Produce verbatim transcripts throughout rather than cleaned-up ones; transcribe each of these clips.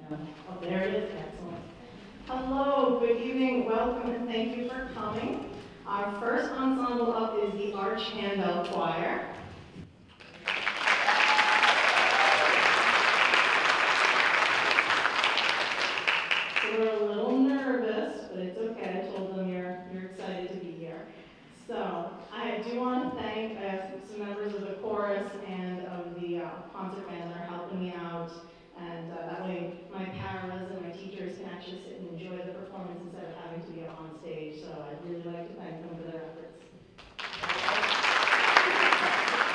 Oh, there it is. Excellent. Hello, good evening, welcome, and thank you for coming. Our first ensemble up is the Arch Handel Choir. So we're a little nervous, but it's okay. I told them you're, you're excited to be here. So I do want to thank uh, some members of the chorus and of the uh, concert band that are helping me out. And uh, that way my paras and my teachers can actually sit and enjoy the performance instead of having to be up on stage. So I'd really like to thank them for their efforts.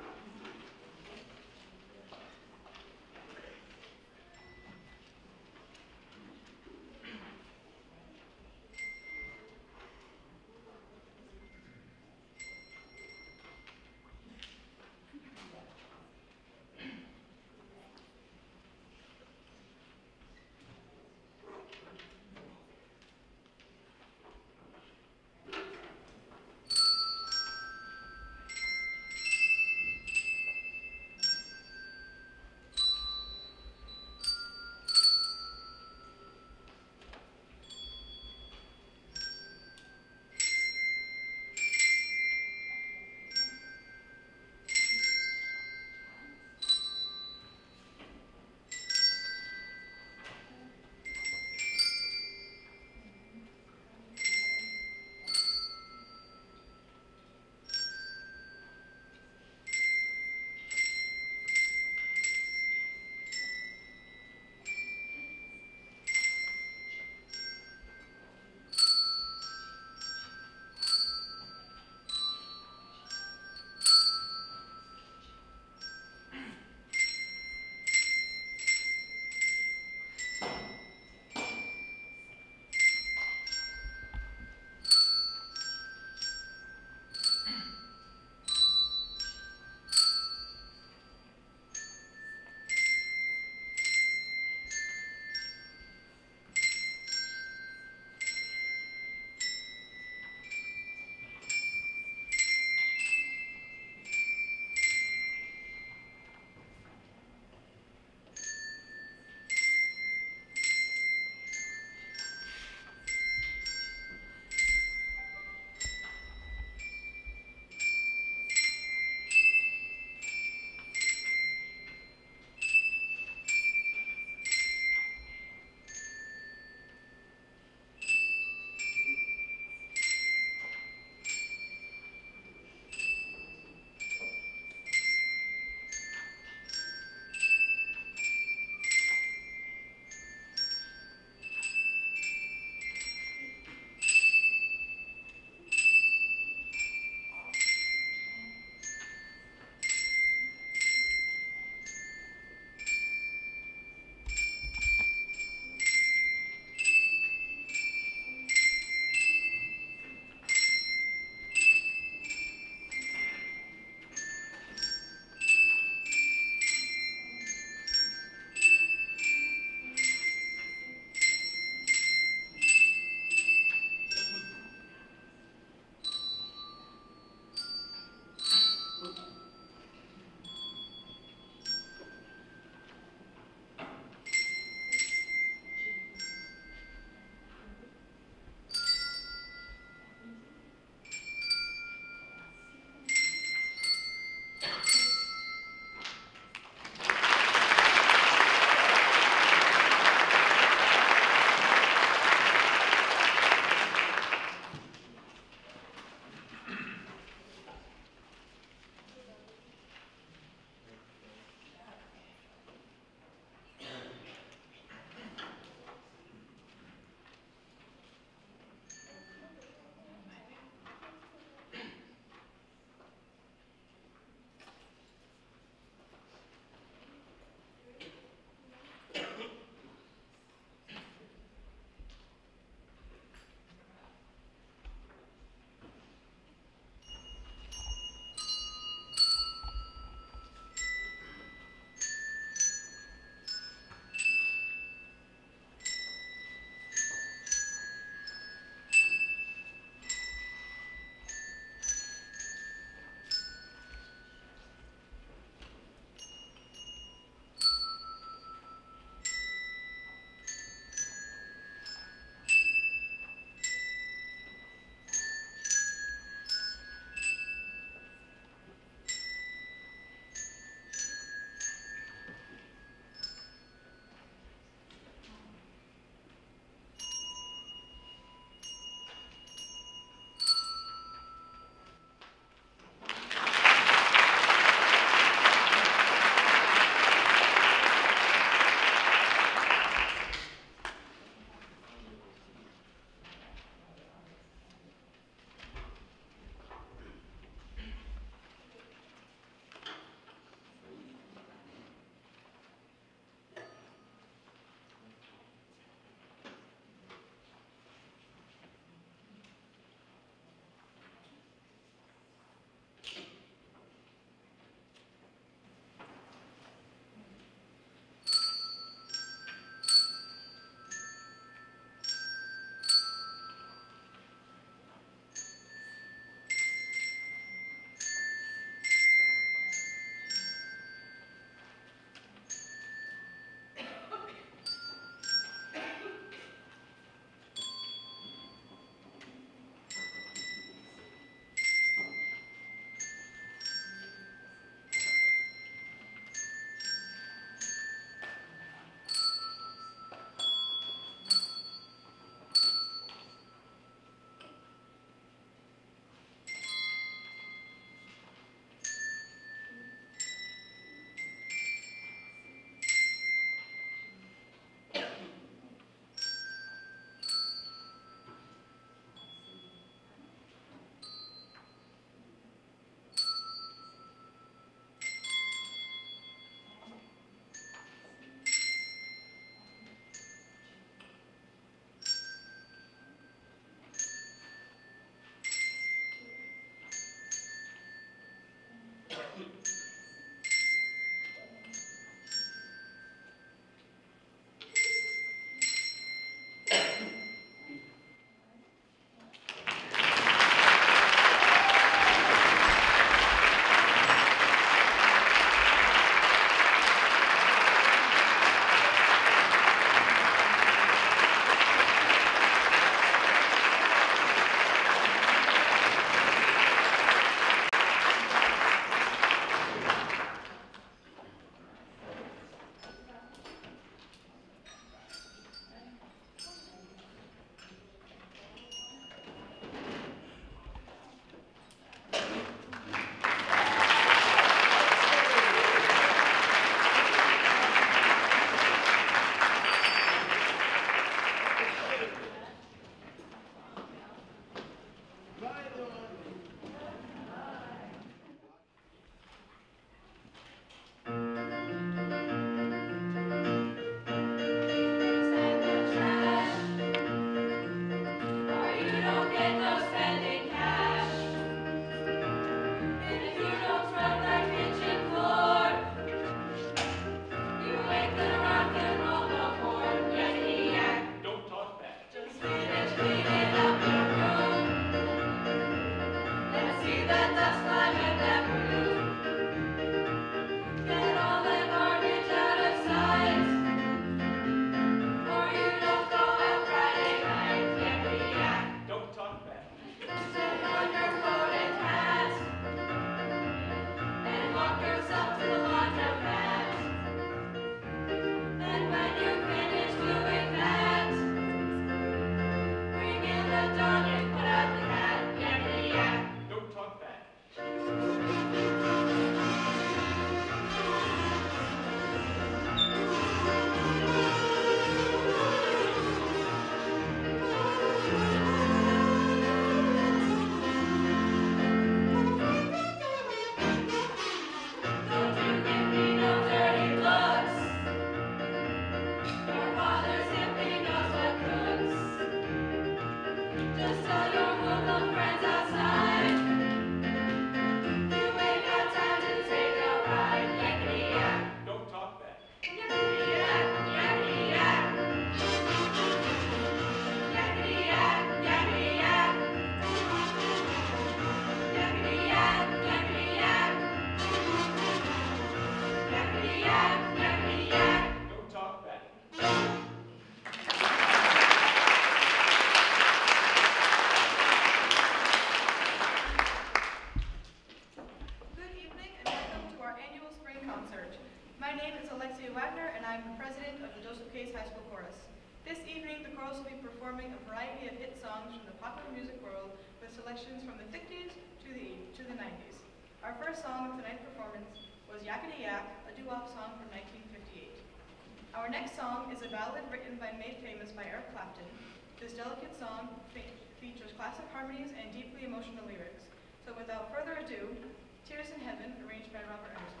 songs from the popular music world with selections from the fifties to the, to the nineties. Our first song of tonight's performance was Yakety Yak, a doo-wop song from nineteen fifty-eight. Our next song is a ballad written and made famous by Eric Clapton. This delicate song fe features classic harmonies and deeply emotional lyrics. So without further ado, Tears in Heaven, arranged by Robert Emerson.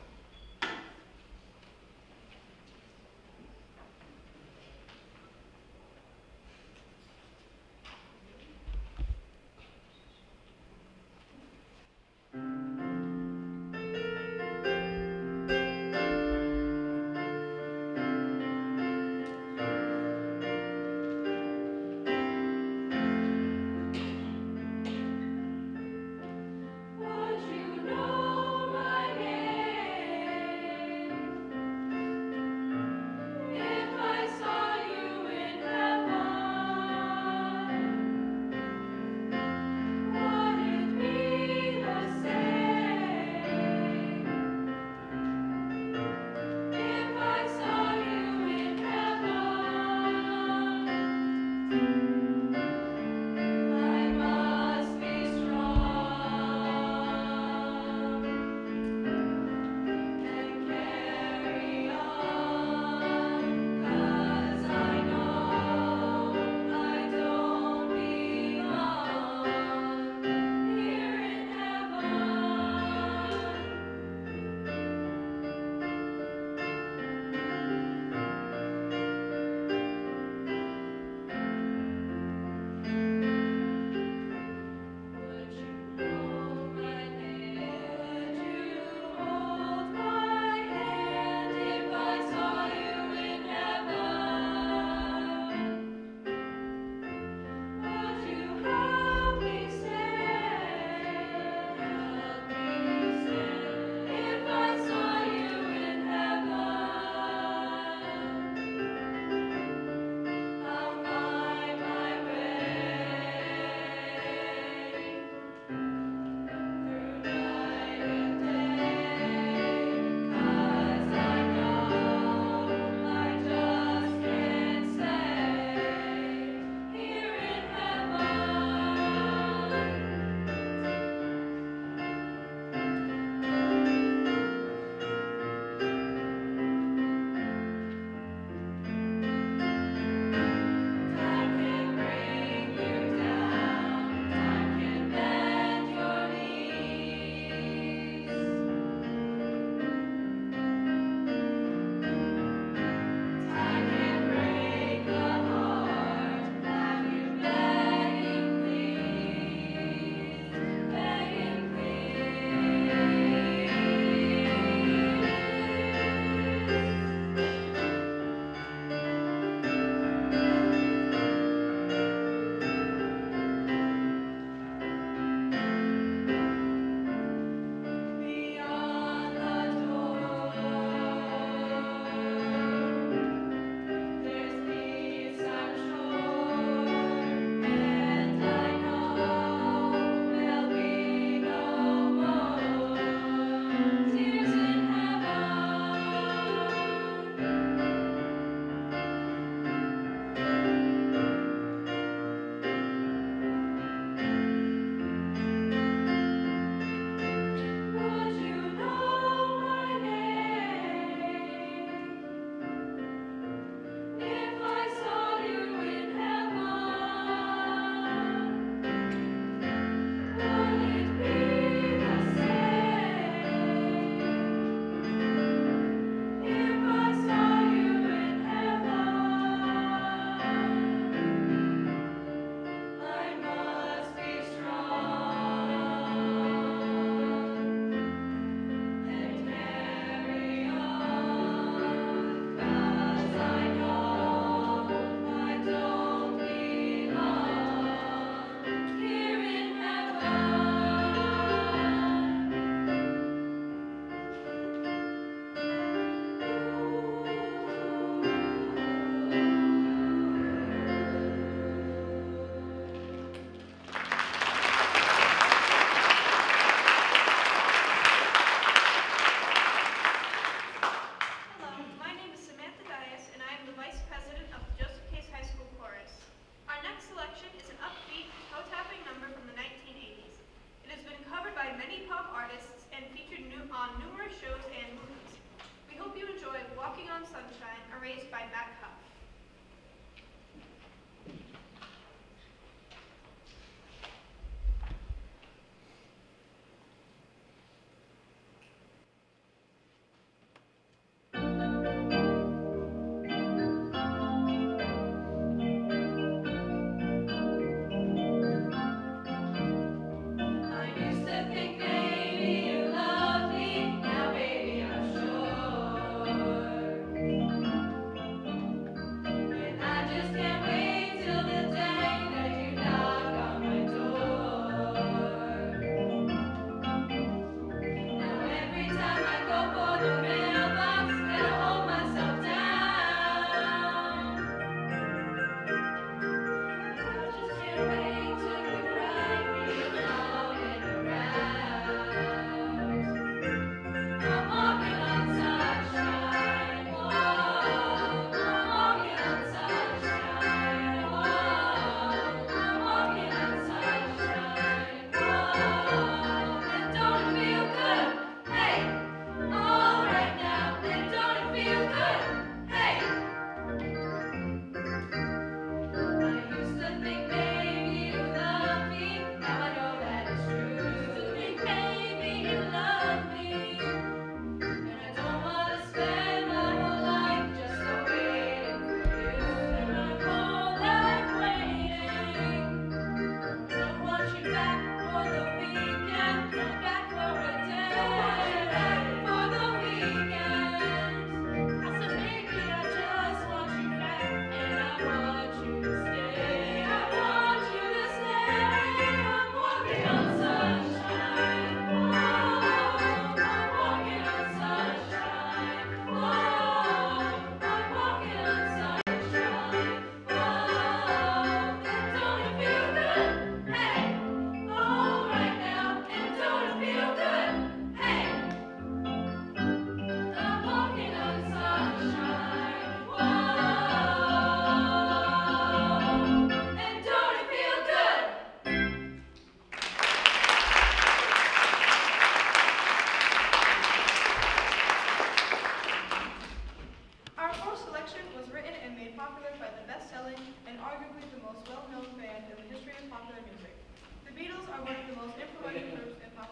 But you know my name.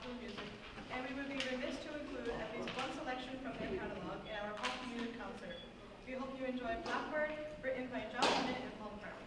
popular music, and we would be remiss to include at least one selection from their catalog in our pop music concert. We hope you enjoy Blackbird, written by John Bennett and Paul Brown.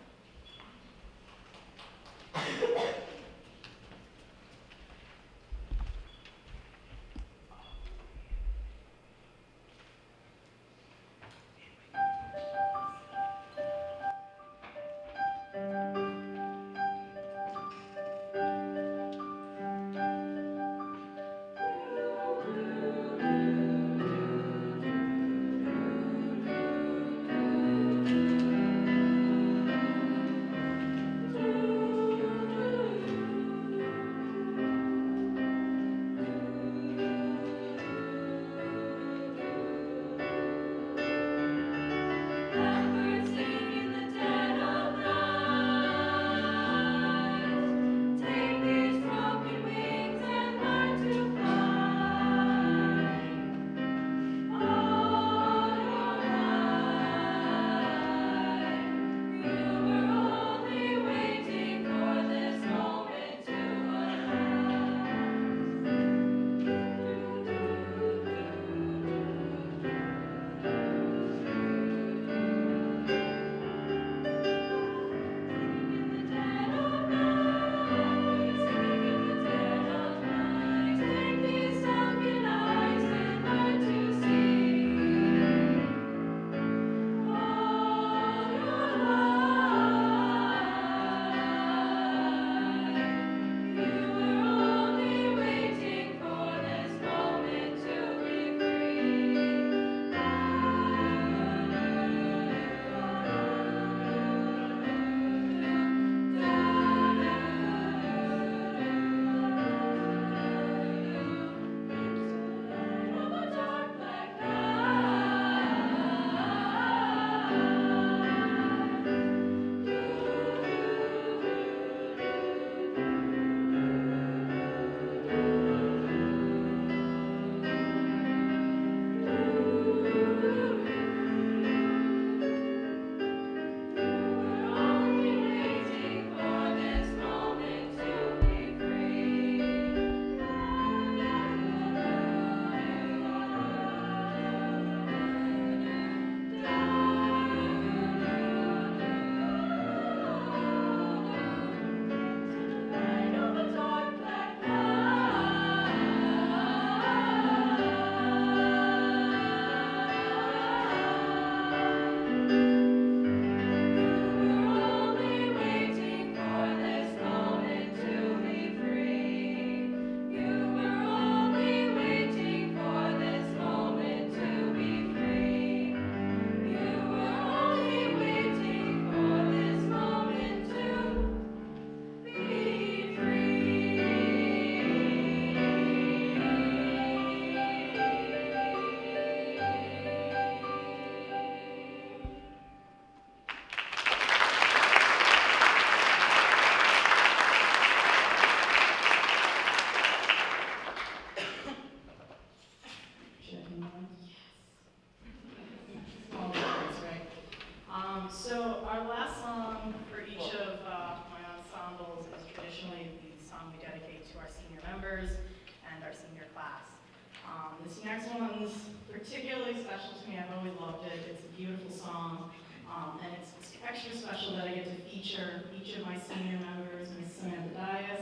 This next one's particularly special to me. I've always loved it. It's a beautiful song, um, and it's, it's extra special that I get to feature each of my senior members, Miz Samantha Dias,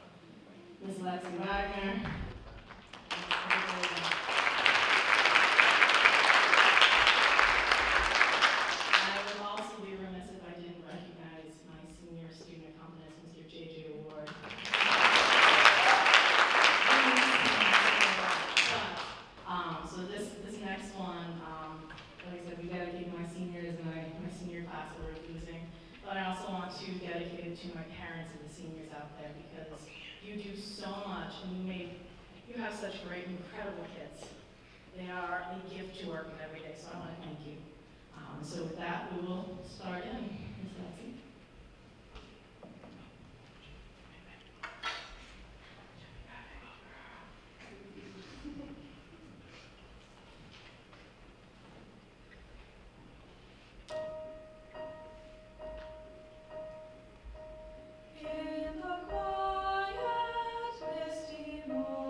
Miz Lexi Wagner, I would also be remiss if I didn't recognize my senior student accompanist, Mister J J Award. Um, so this this next one, um, like I said, we dedicate my seniors and I, my senior class that we're losing. But I also want to dedicate it to my parents and the seniors out there because you do so much and you make you have such great, incredible kids. They are a gift to work with every day. So I want to thank you. Um, so with that, we will start in. Miz Lexi. In the quiet, misty morning.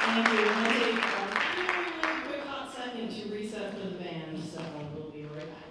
Thank you. We're going to take a really, really quick hot second to reset for the band, so we'll be right back.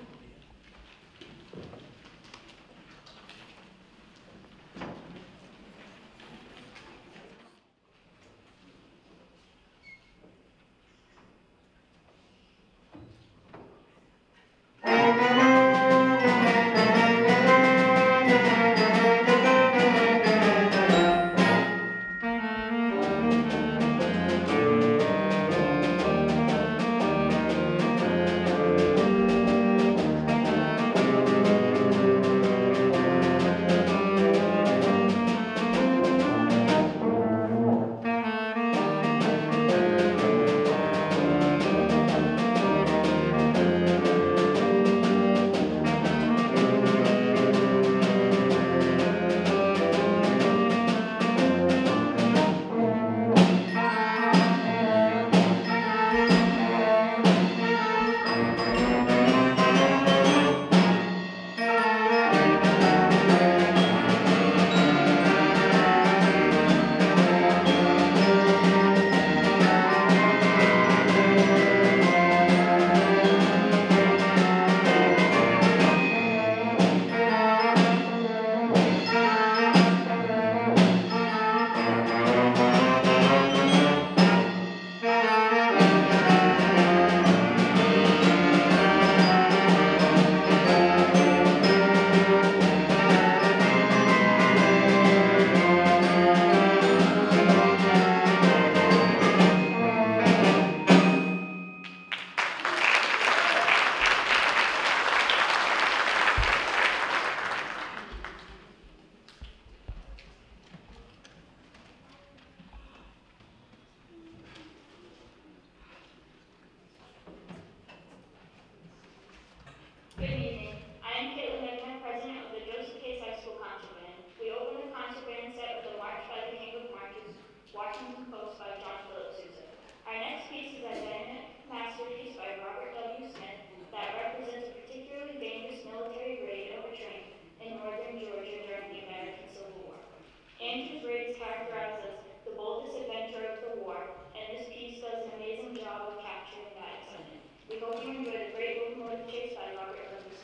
Good evening. I am Caitlin Wegman, president of the J C H S High School Concert Band. We open the concert band set with a march by the King of Marches, Washington Post by John Philip Sousa. Our next piece is a dynamic masterpiece by Robert W. Smith that represents a particularly dangerous military raid overtrain in northern Georgia during the American Civil War. Andrew's raid is characterized as the boldest adventure of the war, and this piece does an amazing job of capturing that excitement. We hope you enjoy the great locomotive chase by Robert W. Smith.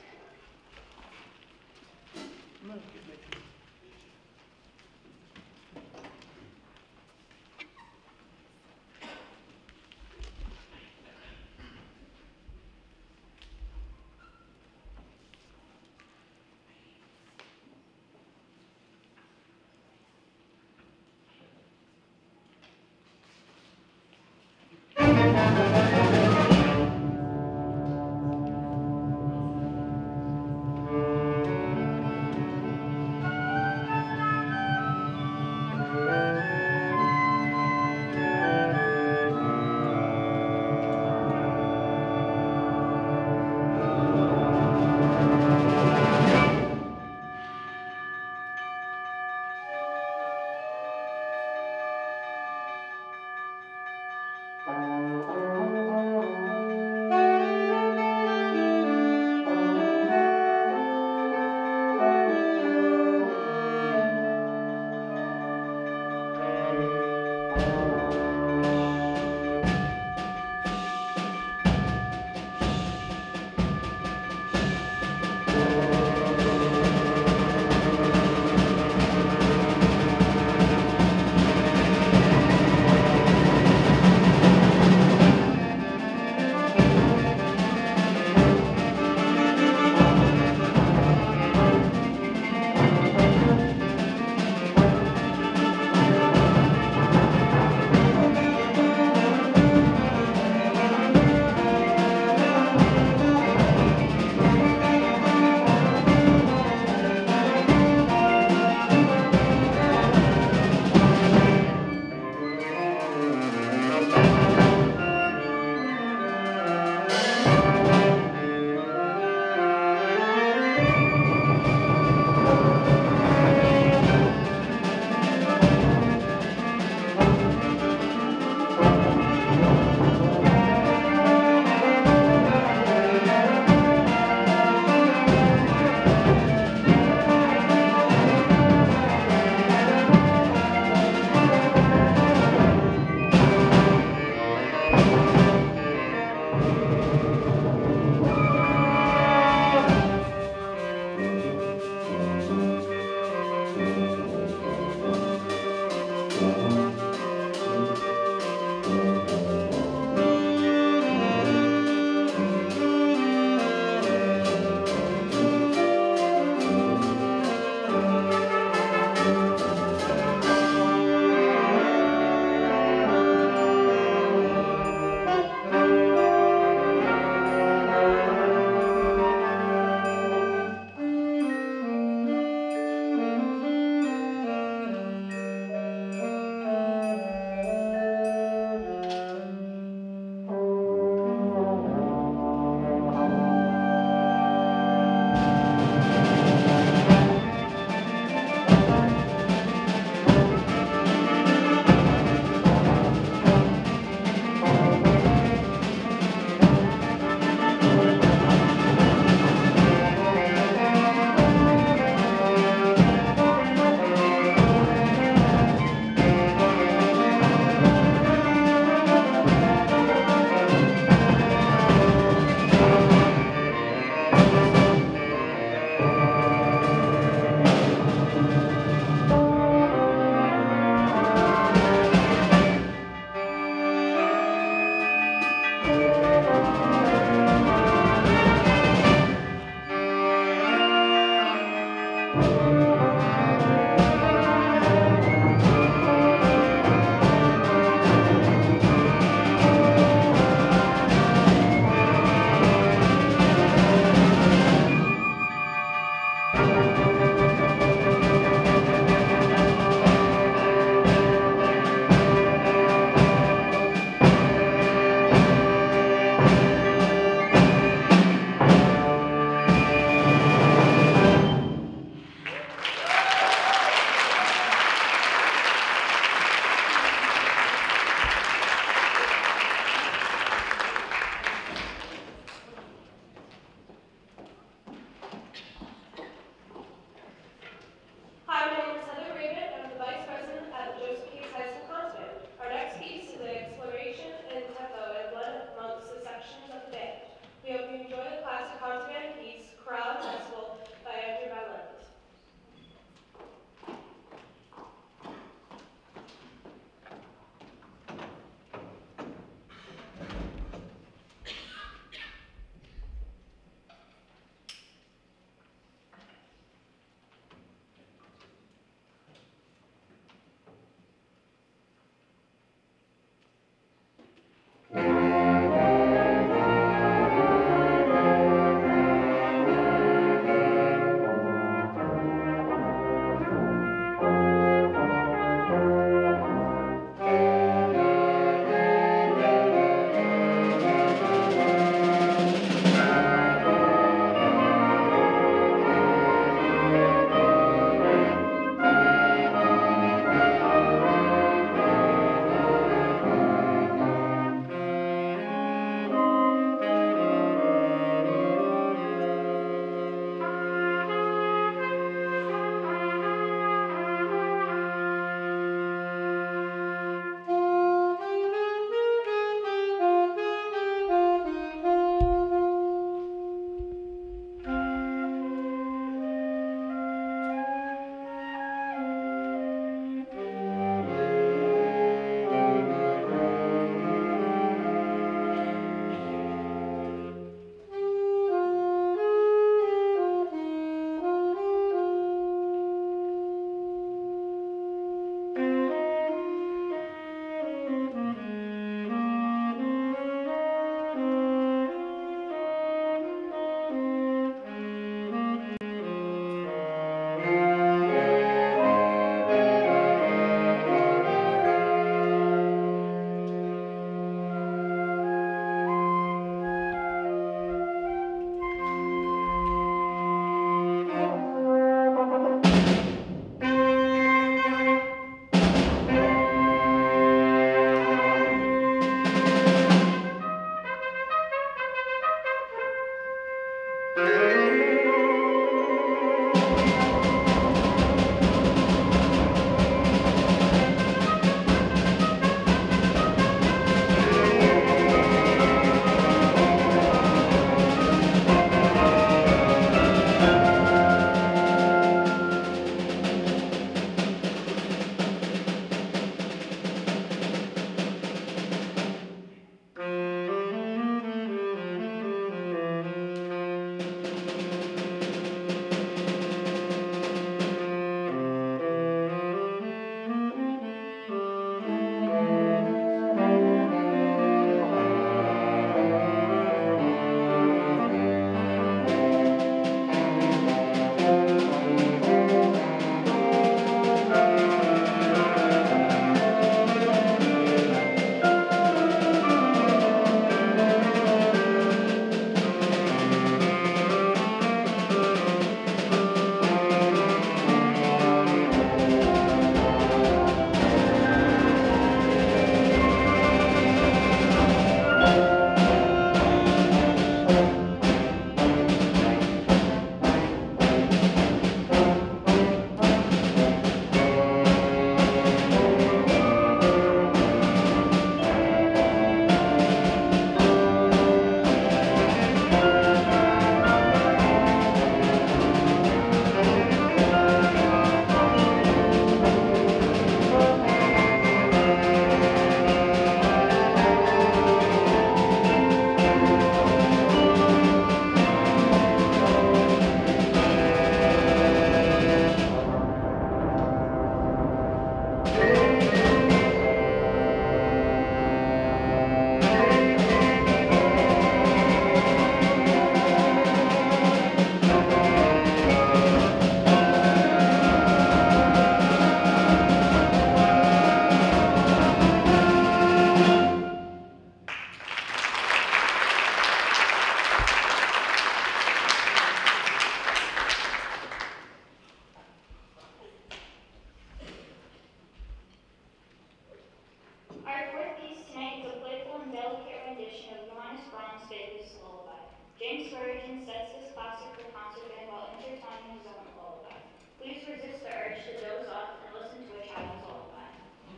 Davis' lullaby. James Spurgeon sets this classic for concert band while intertwining his own lullaby. Please resist the urge to doze off and listen to a child's lullaby.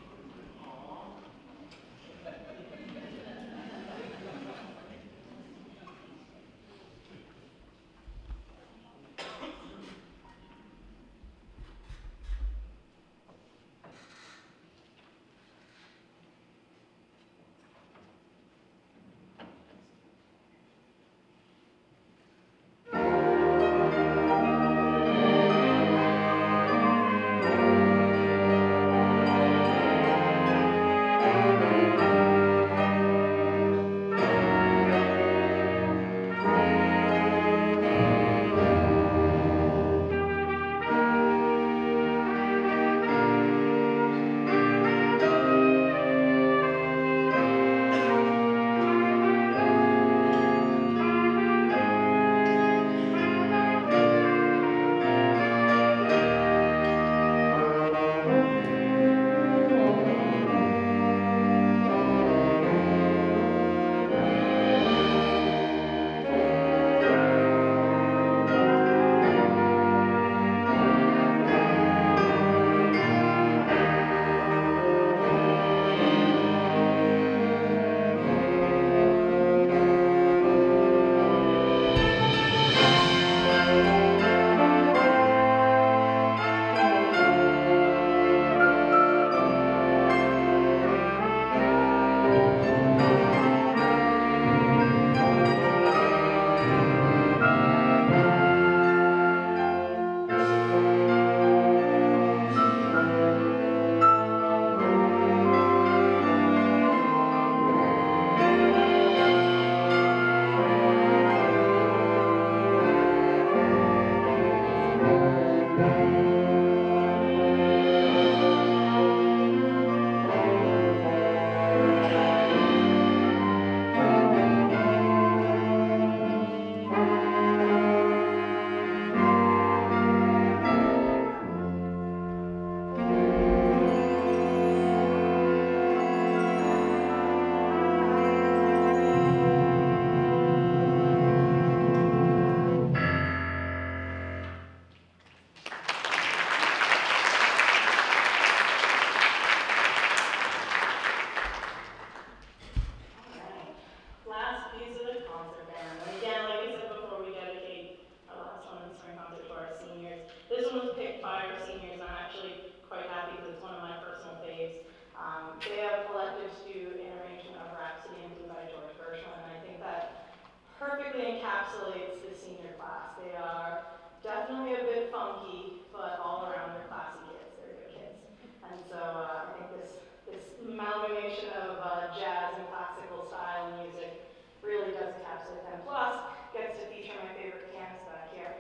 Encapsulates the senior class. They are definitely a bit funky, but all around they're classy kids. They're good kids. And so uh, I think this, this amalgamation of uh, jazz and classical style music really does encapsulate them. Plus, gets to feature my favorite pianist back here.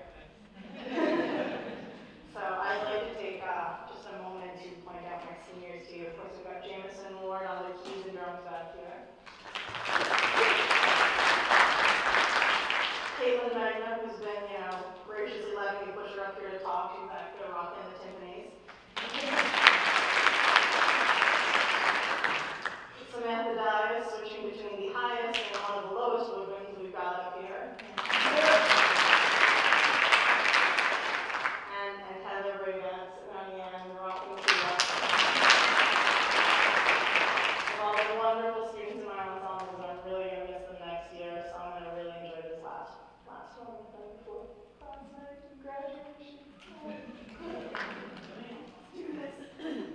So I'd like to take uh, just a moment to point out my seniors to you. Of course, we've got Jameson Ward on the keys and drums back here. Caitlin Magna, who's been, you know, graciously letting me push her up here to talk. She's back there rocking the timpanis. Samantha Davis, switching between the highest and one of the lowest woodwinds we've got up here. And, and Heather Brigham sitting on the end, rocking the tuba. Of all the wonderful students in my ensembles, I'm really going to miss them next year, so I'm going to really enjoy this last Last one with them before class night and graduation. Let's do this.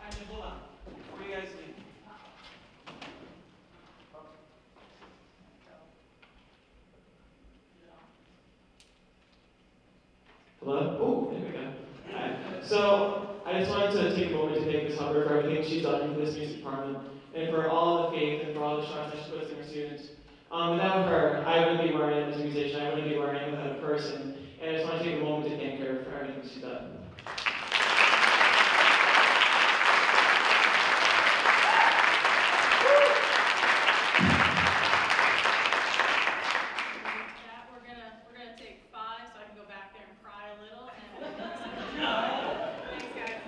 Actually, hold on. Before you guys leave. Hello? Oh, there we go. Hi. So, I just wanted to take a moment to thank Miz Hubbard for everything she's done for this music department, and for all the faith and for all the trust that she puts in her students. Um, without her, I wouldn't be where I am as a musician, I wouldn't be where I am as a person, and I just want to take a moment to thank her for everything she's done. That, we're gonna, we're gonna take five, so I can go back there and cry a little, and thanks, guys.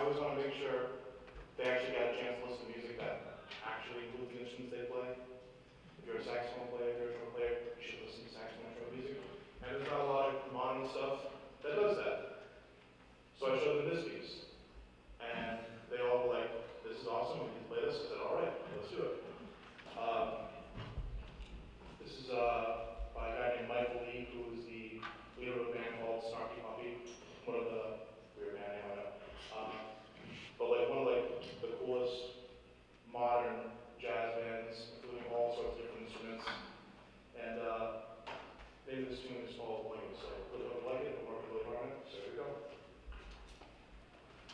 always want to make sure they actually got a chance to listen to music that actually includes the instruments they play. If you're a saxophone player, if you're a drum player, you should listen to saxophone and drum music. And there's not a lot of modern stuff that does that. So I showed them this piece. And they all were like, this is awesome, we can play this. I said, all right, let's do it. Um, this is uh, by a guy named Michael Lee, who is the leader of a band called Snarky Puppy. One of the, weird band name, I know. Um, but like one of like the coolest modern jazz bands, including all sorts of different instruments. And uh, maybe this tune is called Bling, so if you like it, we'll work really hard on it. So here we go.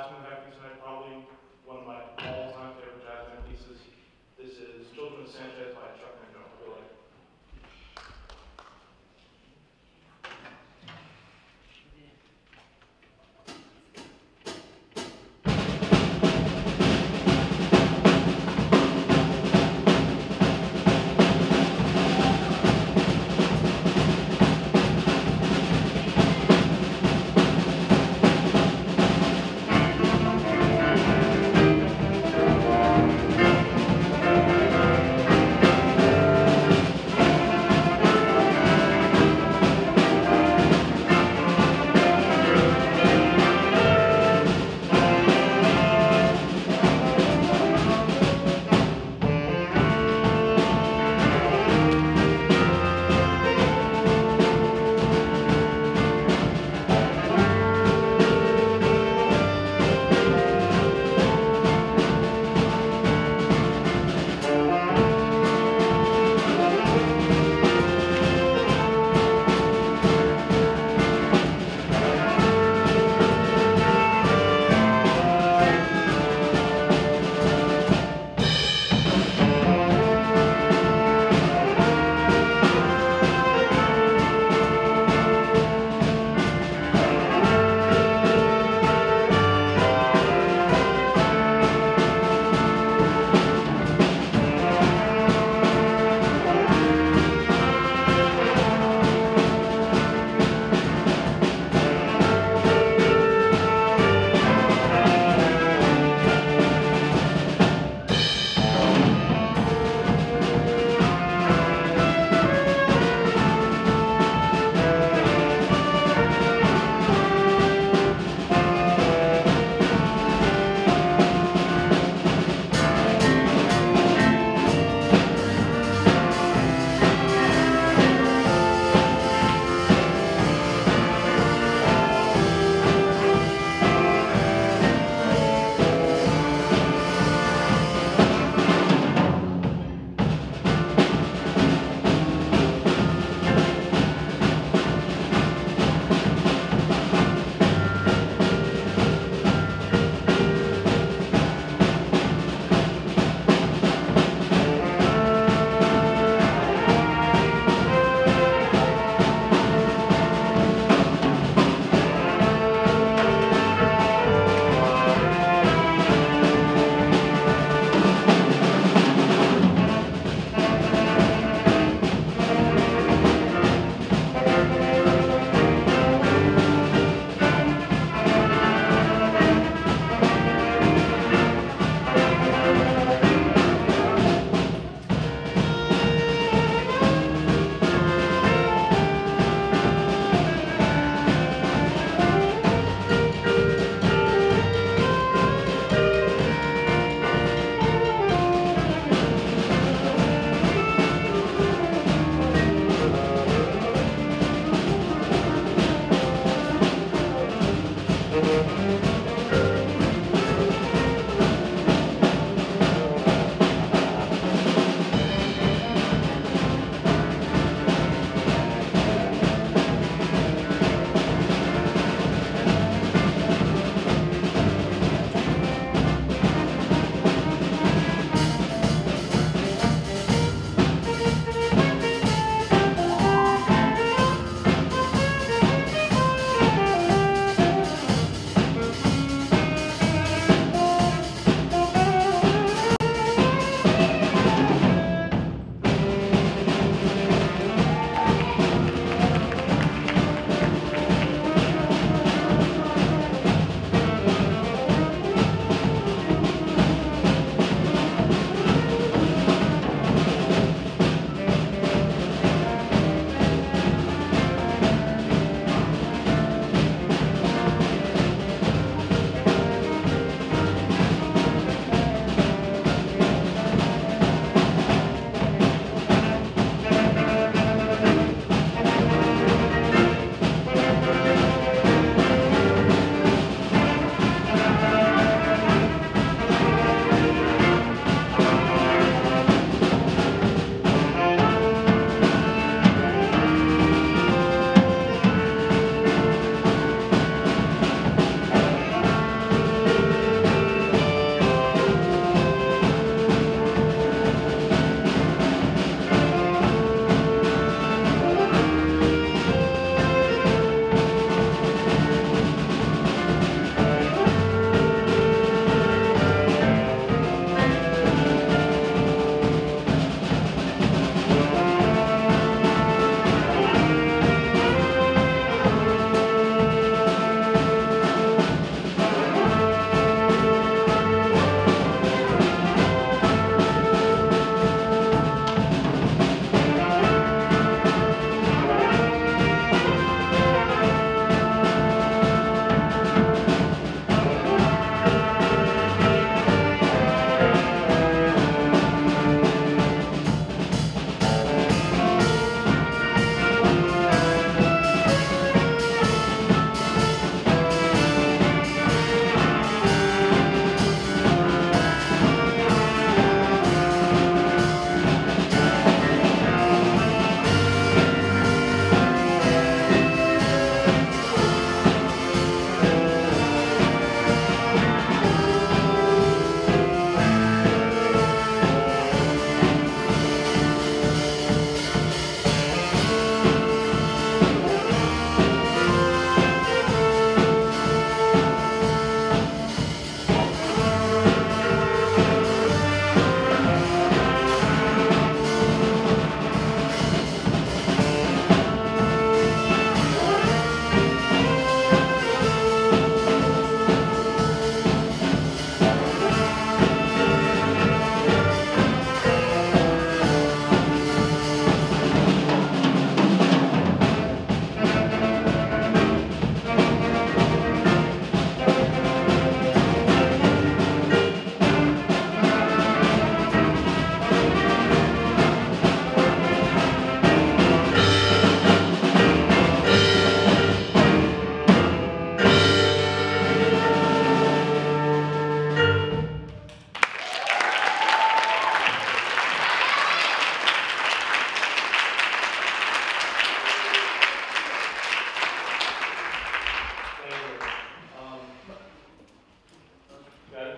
watching the happening tonight, probably one of my all-time favorite jazz band pieces. This is Children of Sanchez by Chuck Mangione. I really like it. Thank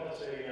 want to say again